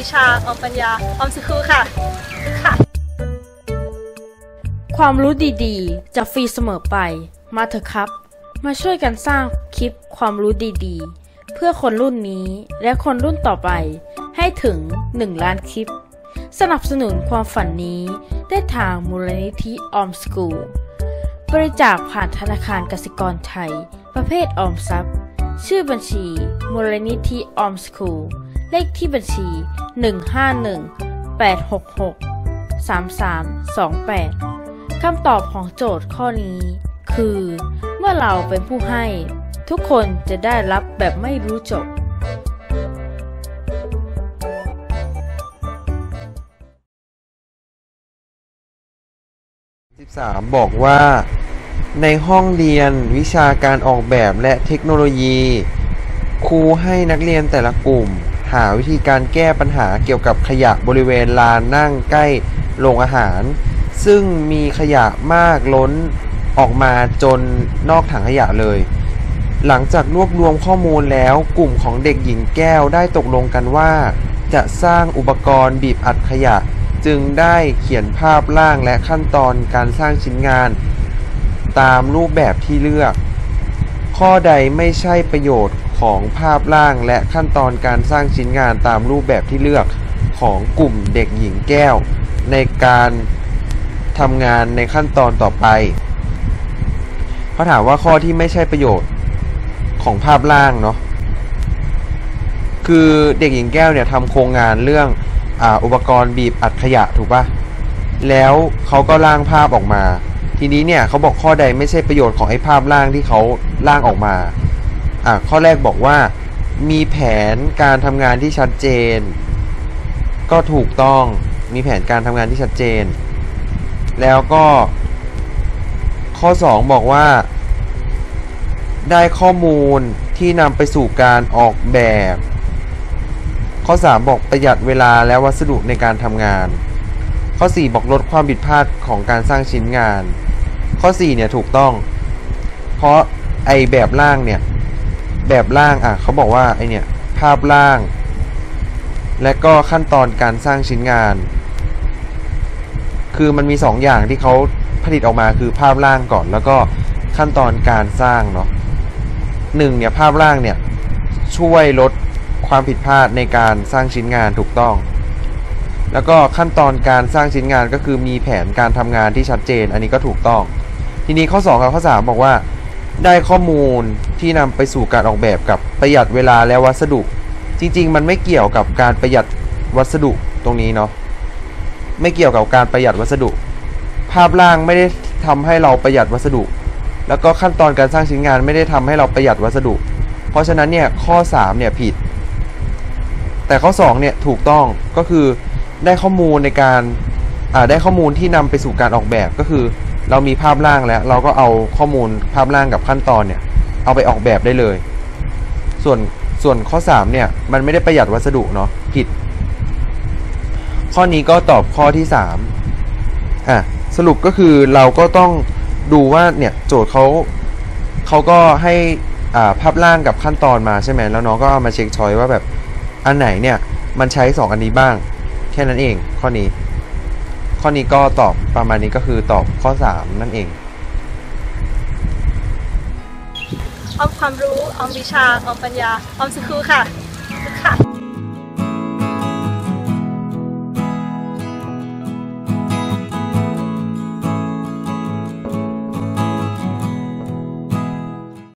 วิชาออมปัญญาออมสคูค่ะความรู้ดีๆจะฟรีเสมอไปมาเถอะครับมาช่วยกันสร้างคลิปความรู้ดีๆเพื่อคนรุ่นนี้และคนรุ่นต่อไปให้ถึง1 ล้านคลิปสนับสนุนความฝันนี้ได้ทางมูลนิธิออมสกูลบริจาคผ่านธนาคารกสิกรไทยประเภทออมทรัพย์ชื่อบัญชีมูลนิธิออมสกูลเลขที่บัญชี151-866-3328คำตอบของโจทย์ข้อนี้คือเมื่อเราเป็นผู้ให้ทุกคนจะได้รับแบบไม่รู้จบ 13บอกว่าในห้องเรียนวิชาการออกแบบและเทคโนโลยีครูให้นักเรียนแต่ละกลุ่มหาวิธีการแก้ปัญหาเกี่ยวกับขยะบริเวณลานนั่งใกล้โรงอาหารซึ่งมีขยะมากล้นออกมาจนนอกถังขยะเลยหลังจากรวบรวมข้อมูลแล้วกลุ่มของเด็กหญิงแก้วได้ตกลงกันว่าจะสร้างอุปกรณ์บีบอัดขยะจึงได้เขียนภาพร่างและขั้นตอนการสร้างชิ้นงานตามรูปแบบที่เลือกข้อใดไม่ใช่ประโยชน์ของภาพร่างและขั้นตอนการสร้างชิ้นงานตามรูปแบบที่เลือกของกลุ่มเด็กหญิงแก้วในการทำงานในขั้นตอนต่อไปเขาถามว่าข้อที่ไม่ใช่ประโยชน์ของภาพร่างเนาะคือเด็กหญิงแก้วเนี่ยทำโครงงานเรื่องอุปกรณ์บีบอัดขยะถูกปะแล้วเขาก็ร่างภาพออกมาทีนี้เนี่ยเขาบอกข้อใดไม่ใช่ประโยชน์ของไอ้ภาพร่างที่เขาร่างออกมาข้อแรกบอกว่ามีแผนการทำงานที่ชัดเจนก็ถูกต้องมีแผนการทำงานที่ชัดเจนแล้วก็ข้อ2บอกว่าได้ข้อมูลที่นำไปสู่การออกแบบข้อ3บอกประหยัดเวลาและวัสดุในการทำงานข้อ4บอกลดความผิดพลาดของการสร้างชิ้นงานข้อ4เนี่ยถูกต้องเพราะไอแบบร่างเนี่ยแบบร่างเขาบอกว่าไอเนี่ยภาพร่างและก็ขั้นตอนการสร้างชิ้นงานคือมันมี2อย่างที่เขาผลิตออกมาคือภาพร่างก่อนแล้วก็ขั้นตอนการสร้างเนาะ1เนี่ยภาพร่างเนี่ยช่วยลดความผิดพลาดในการสร้างชิ้นงานถูกต้องแล้วก็ขั้นตอนการสร้างชิ้นงานก็คือมีแผนการทำงานที่ชัดเจนอันนี้ก็ถูกต้องทีนี้ข้อ2กับข้อ3บอกว่าได้ข้อมูลที่นำไปสู่การออกแบบกับประหยัดเวลาและวัสดุจริงๆมันไม่เกี่ยวกับการประหยัดวัสดุตรงนี้เนาะไม่เกี่ยวกับการประหยัดวัสดุภาพร่างไม่ได้ทำให้เราประหยัดวัสดุแล้วก็ขั้นตอนการสร้างชิ้นงานไม่ได้ทำให้เราประหยัดวัสดุเพราะฉะนั้นเนี่ยข้อ3เนี่ยผิดแต่ข้อ2เนี่ยถูกต้องก็คือได้ข้อมูลในการได้ข้อมูลที่นำไปสู่การออกแบบก็คือเรามีภาพร่างแล้วเราก็เอาข้อมูลภาพร่างกับขั้นตอนเนี่ยเอาไปออกแบบได้เลยส่วนข้อ3เนี่ยมันไม่ได้ประหยัดวัสดุเนาะผิดข้อนี้ก็ตอบข้อที่3สรุปก็คือเราก็ต้องดูว่าเนี่ยโจทย์เขาก็ให้ภาพร่างกับขั้นตอนมาใช่ไหมแล้วน้องก็เอามาเช็คช้อยว่าแบบอันไหนเนี่ยมันใช้2อันนี้บ้างแค่นั้นเองข้อนี้ก็ตอบประมาณนี้ก็คือตอบข้อ3นั่นเองออมความรู้ออมวิชาออมปัญญาออมสคูค่ะ